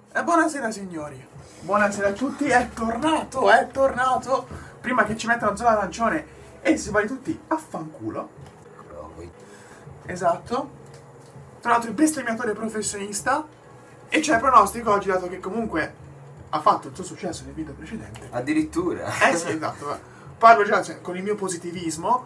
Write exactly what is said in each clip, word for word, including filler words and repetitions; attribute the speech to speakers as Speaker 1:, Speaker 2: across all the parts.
Speaker 1: E buonasera signori, buonasera a tutti, è tornato, è tornato, prima che ci mettano zona arancione e si vai tutti a fanculo. Esatto, tornato il bestemmiatore professionista e c'è il pronostico oggi, dato che comunque ha fatto il suo successo nel video precedente.
Speaker 2: Addirittura?
Speaker 1: Eh sì, esatto, parlo già cioè, con il mio positivismo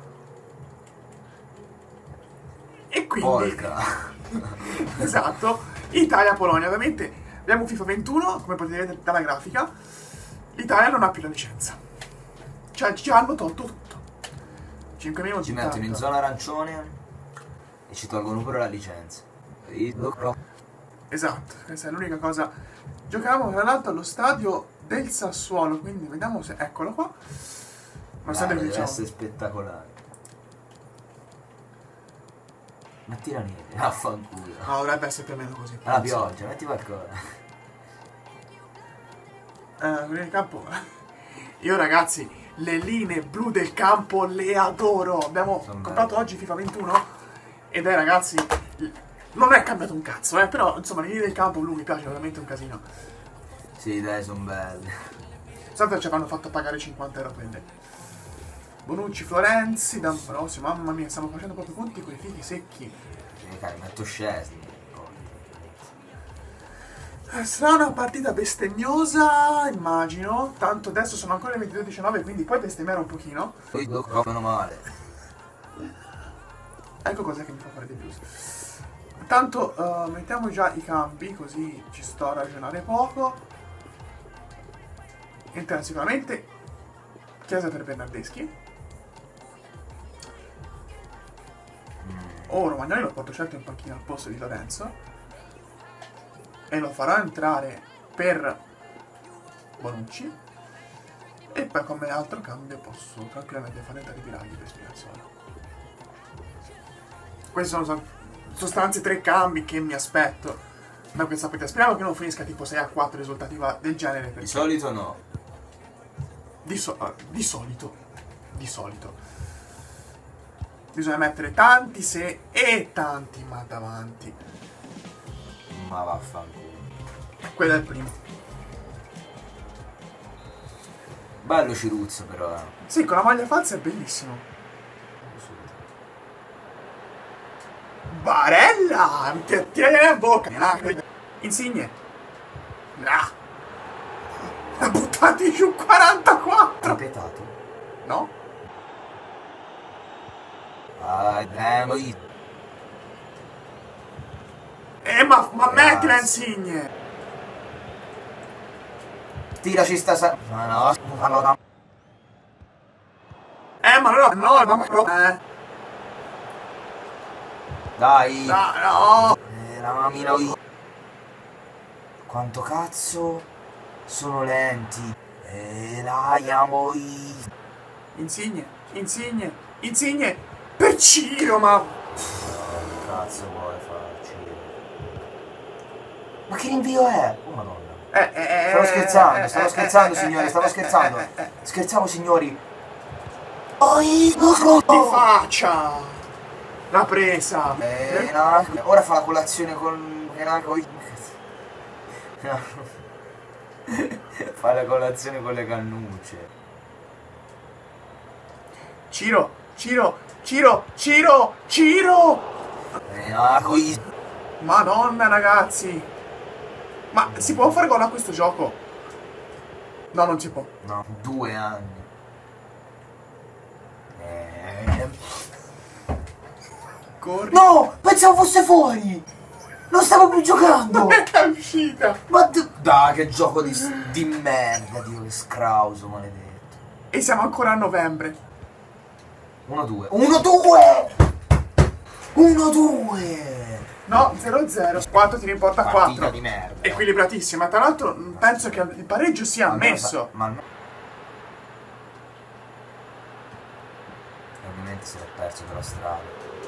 Speaker 1: e quindi...
Speaker 2: Porca!
Speaker 1: Esatto, Italia-Polonia, ovviamente. Abbiamo FIFA ventuno, come potete vedere dalla grafica. L'Italia non ha più la licenza. Cioè ci hanno tolto tutto. cinque minuti.
Speaker 2: Ci mettono in zona arancione e ci tolgono pure la licenza.
Speaker 1: Esatto, questa è l'unica cosa. Giocavamo tra l'altro allo stadio del Sassuolo, quindi vediamo se... Eccolo qua. Ma stadio che
Speaker 2: deve
Speaker 1: diciamo...
Speaker 2: essere spettacolare. Ma tira niente, affanculo.
Speaker 1: No, dovrebbe essere più o meno così.
Speaker 2: La pioggia, metti qualcosa.
Speaker 1: Eh, in campo. Io ragazzi, le linee blu del campo le adoro. Abbiamo
Speaker 2: Sono
Speaker 1: comprato
Speaker 2: belle.
Speaker 1: oggi FIFA ventuno ed è ragazzi, non è cambiato un cazzo, eh, però insomma le linee del campo blu mi piace veramente un casino.
Speaker 2: Sì, dai, sono belle.
Speaker 1: Sempre ci avranno fatto pagare cinquanta euro quelle. Bonucci, Florenzi, D'Ambrosio, mamma mia, stiamo facendo proprio conti con i figli secchi.
Speaker 2: Sì, cari, metto Scesni.
Speaker 1: Sarà una partita bestemmiosa, immagino. Tanto adesso sono ancora le ventidue e diciannove, quindi puoi bestemmiare un pochino.
Speaker 2: Poi dopo meno male.
Speaker 1: Ecco cos'è che mi fa fare dei blues. Tanto uh, mettiamo già i campi, così ci sto a ragionare poco. Entra sicuramente Chiesa per Bernardeschi. Oh, Romagnoli lo porto certo in panchina al posto di Lorenzo. E lo farò entrare per Bonucci. E poi come altro cambio posso tranquillamente fare entrare Biraghi per Spinazzola. Questi sono sostanze tre cambi che mi aspetto da questa partita. Speriamo che non finisca tipo sei a quattro risultati del genere.
Speaker 2: Di solito no.
Speaker 1: Di, so uh, di solito. Di solito. Bisogna mettere tanti se e tanti ma davanti.
Speaker 2: Ma vaffanculo.
Speaker 1: Quello è il primo.
Speaker 2: Bello Ciruzzo però. Eh.
Speaker 1: Sì, con la maglia falsa è bellissimo. Barella! Ti tieni la bocca! Insigne! Ah. Buttati giù quarantaquattro!
Speaker 2: Ripetato?
Speaker 1: No?
Speaker 2: Ah, eh, ma io...
Speaker 1: Eh, ma, ma
Speaker 2: Grazie.
Speaker 1: mettila Insigne!
Speaker 2: Tiraci sta sa... Ma no, allora...
Speaker 1: Eh, ma no, no, no, no, eh.
Speaker 2: Dai!
Speaker 1: No, no!
Speaker 2: Eh, la mamina io... Quanto cazzo sono lenti? E la amo io...
Speaker 1: Insigne, Insigne, Insigne! Per Ciro, ma...
Speaker 2: Che cazzo vuoi farci? Ma che rinvio è? Oh madonna.
Speaker 1: Eh, eh,
Speaker 2: Stavo scherzando,
Speaker 1: eh,
Speaker 2: stavo
Speaker 1: eh,
Speaker 2: scherzando
Speaker 1: eh,
Speaker 2: signori,
Speaker 1: eh,
Speaker 2: stavo
Speaker 1: eh,
Speaker 2: scherzando.
Speaker 1: eh, eh, eh.
Speaker 2: Scherzavo signori.
Speaker 1: Di faccia! L'ha presa!
Speaker 2: Eh, no, ora fa la colazione con... Fa la colazione con le cannucce.
Speaker 1: Ciro, Ciro, Ciro, Ciro, Ciro!
Speaker 2: Eh, no, qui...
Speaker 1: Madonna ragazzi! Ma si può fare gol a questo gioco? No, non si può.
Speaker 2: No, due anni. Eh...
Speaker 1: Corri.
Speaker 2: No! Pensavo fosse fuori! Non stavo più giocando!
Speaker 1: È uscita!
Speaker 2: Ma dai, che gioco di, di merda, Dio, che scrauso maledetto.
Speaker 1: E siamo ancora a novembre.
Speaker 2: uno due. uno due! uno due!
Speaker 1: No, zero zero. quattro tiri in porta a quattro.
Speaker 2: di merda.
Speaker 1: Equilibratissima. Tra l'altro penso che il pareggio sia ammesso.
Speaker 2: Ma no. Ovviamente si è perso per la strada.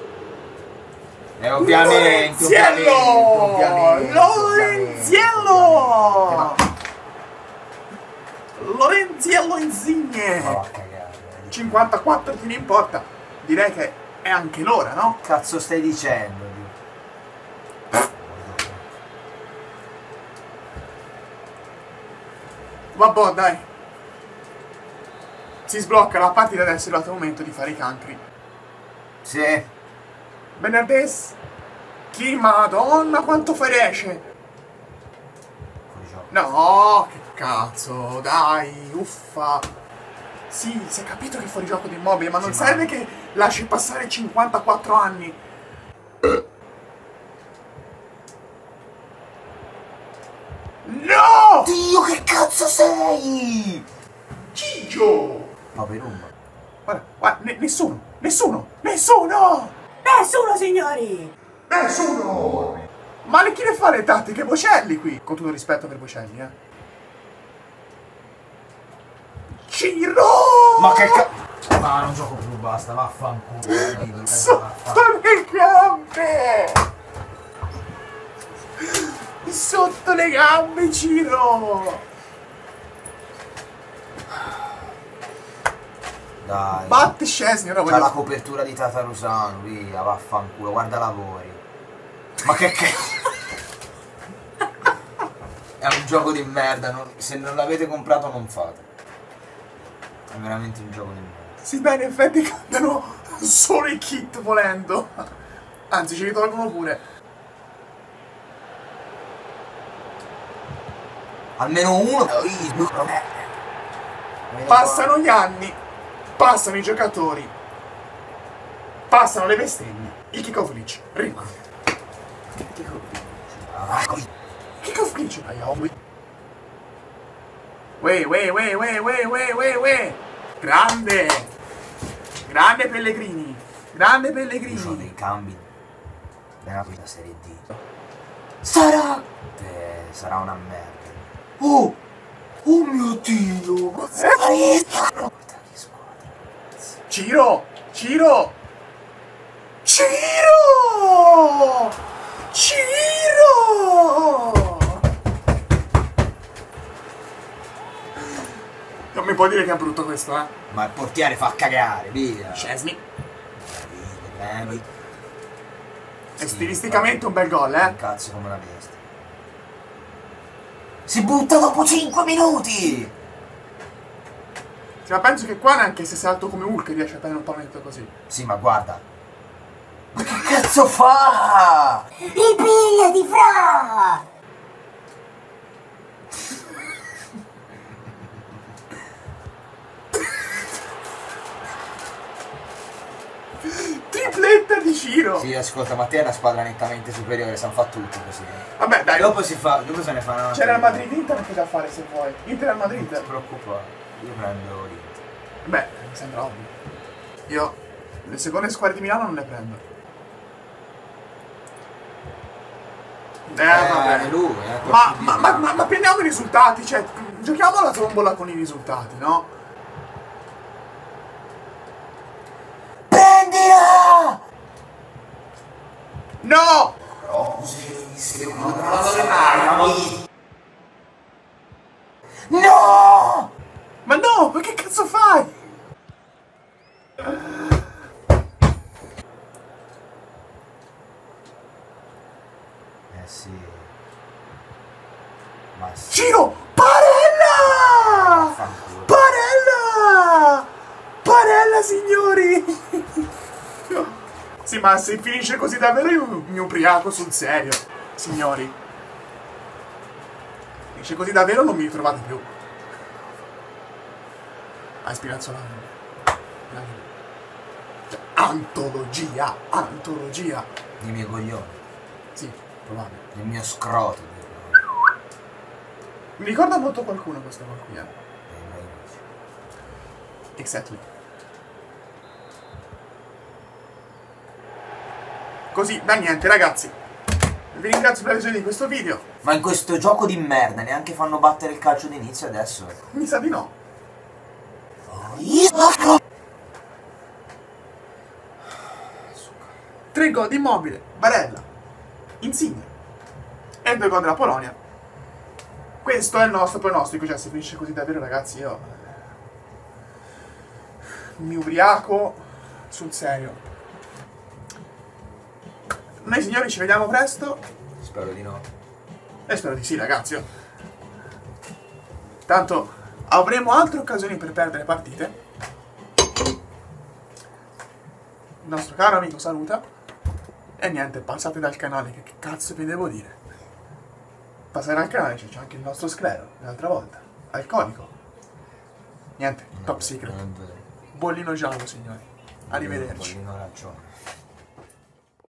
Speaker 2: E ovviamente,
Speaker 1: Lorenziello!
Speaker 2: ovviamente,
Speaker 1: Lorenziello! Lorenziello Insigne!
Speaker 2: Ma va a cagare.
Speaker 1: cinquantaquattro tiri in porta. Direi che è anche l'ora, no?
Speaker 2: Che cazzo stai dicendo?
Speaker 1: Vabbè, dai. Si sblocca la partita, adesso è arrivato il momento di fare i cancri.
Speaker 2: Sì.
Speaker 1: Bernardes. Chi? Madonna, quanto feresce.
Speaker 2: Fuori gioco.
Speaker 1: No, che cazzo, dai, uffa. Sì, si è capito che è fuori gioco di Immobile, ma non
Speaker 2: Sì,
Speaker 1: serve
Speaker 2: ma...
Speaker 1: che lasci passare cinquantaquattro anni. No!
Speaker 2: Dio, che cazzo sei?
Speaker 1: Ciccio!
Speaker 2: Paperumma.
Speaker 1: Guarda, guarda, ne- nessuno, nessuno, nessuno!
Speaker 3: Nessuno, signori!
Speaker 1: Nessuno! Ma le chi ne fa le tattiche Bocelli qui? Con tutto rispetto per Bocelli, eh. Ciro!
Speaker 2: Ma che cazzo? Ma non gioco più, basta, vaffanculo. eh,
Speaker 1: Sotto le gambe! Sotto le gambe, Ciro!
Speaker 2: Dai.
Speaker 1: Batte Scesni, ora
Speaker 2: C'ha
Speaker 1: voglio...
Speaker 2: la copertura di Tatarusano, via, vaffanculo, guarda lavori. Ma che cazzo? È un gioco di merda, non- se non l'avete comprato non fate. È veramente un gioco di merda.
Speaker 1: Sì, beh, in effetti cambiano solo i kit volendo. Anzi, ci ritolgono pure.
Speaker 2: Almeno uno.
Speaker 1: Passano gli anni, passano i giocatori, passano le bestemmie. Il kick-off glitch rimane. Kick-off glitch. Uè, uè, uè, uè, uè, uè, uè, uè. Grande. Grande Pellegrini. Grande
Speaker 2: Io ho
Speaker 1: Pellegrini.
Speaker 2: dei cambi. Nella quinta serie D. Sarà. Eh, sarà una merda. Oh! Oh mio Dio! Guarda che squadra.
Speaker 1: Ciro! Ciro! Ciro! Ciro! Non mi puoi dire che è brutto questo, eh?
Speaker 2: Ma il portiere fa cagare, via.
Speaker 1: Scesni.
Speaker 2: Eh,
Speaker 1: È stilisticamente un bel gol, eh?
Speaker 2: Cazzo come una bestia. Si butta dopo cinque minuti!
Speaker 1: Sì, ma penso che qua neanche se sei alto come Hulk riesce a prendere un pallonetto così.
Speaker 2: Sì, ma guarda. Ma che cazzo fa?
Speaker 3: Ripigliati, fra!
Speaker 1: Tripletta di Ciro!
Speaker 2: Sì, ascolta, ma te è una squadra nettamente superiore, sanno fa tutti così.
Speaker 1: Vabbè, dai,
Speaker 2: Dopo si fa, dopo se ne fa una.
Speaker 1: c'era il Madrid-Inter anche da fare se vuoi. Inter al
Speaker 2: Non
Speaker 1: Madrid.
Speaker 2: ti preoccupare, io prendo l'Inter.
Speaker 1: Beh, mi sembra ovvio. Io le seconde squadre di Milano non le prendo. Eh, vabbè.
Speaker 2: lui, eh,
Speaker 1: Ma, ma, ma, ma, ma prendiamo i risultati, cioè, giochiamo alla tombola con i risultati, no?
Speaker 2: Prendila!
Speaker 1: No!
Speaker 2: No!
Speaker 1: Ma no, ma che cazzo fai?
Speaker 2: Eh sì. Ma sì.
Speaker 1: Ciro! Barella!
Speaker 2: Vaffanculo.
Speaker 1: Barella! Barella, signori! Sì, ma se finisce così davvero io mi ubriaco sul serio, signori. Finisce così davvero non mi trovate più. Ah, Spinazzolano. Cioè, antologia, antologia.
Speaker 2: I miei coglioni.
Speaker 1: Sì, probabile.
Speaker 2: Il mio scroto.
Speaker 1: Mi ricorda molto qualcuno questo qua qui, eh. Exactly. Così, da niente, ragazzi. Vi ringrazio per la visione di questo video.
Speaker 2: Ma in questo gioco di merda neanche fanno battere il calcio d'inizio adesso.
Speaker 1: Mi sa di no. Tre gol di Immobile, Barella, Insigne e due gol della Polonia. Questo è il nostro pronostico, cioè se finisce così davvero, ragazzi, io mi ubriaco sul serio. Noi signori ci vediamo presto
Speaker 2: Spero di no.
Speaker 1: e spero di sì, ragazzi. Tanto avremo altre occasioni per perdere partite. Il nostro caro amico saluta. E niente, passate dal canale, che, che cazzo vi devo dire? Passare al canale, c'è anche il nostro sclero, l'altra volta. Alcolico. Niente, top secret. Bollino giallo, signori. Arrivederci.
Speaker 2: Bollino arancione.